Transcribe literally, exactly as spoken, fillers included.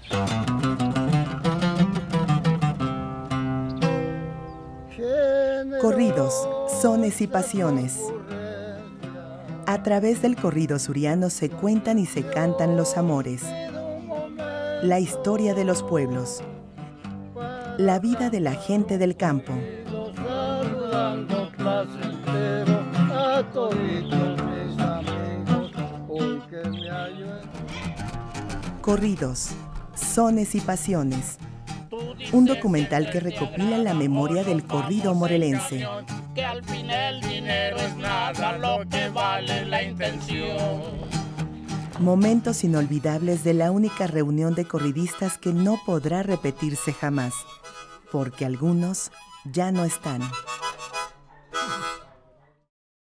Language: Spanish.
Corridos, sones y pasiones. A través del corrido suriano se cuentan y se cantan los amores, la historia de los pueblos, la vida de la gente del campo. Corridos, sones y pasiones. Un documental que recopila la memoria del corrido morelense. Que al fin el dinero es nada, lo que vale la intención. Momentos inolvidables de la única reunión de corridistas que no podrá repetirse jamás, porque algunos ya no están.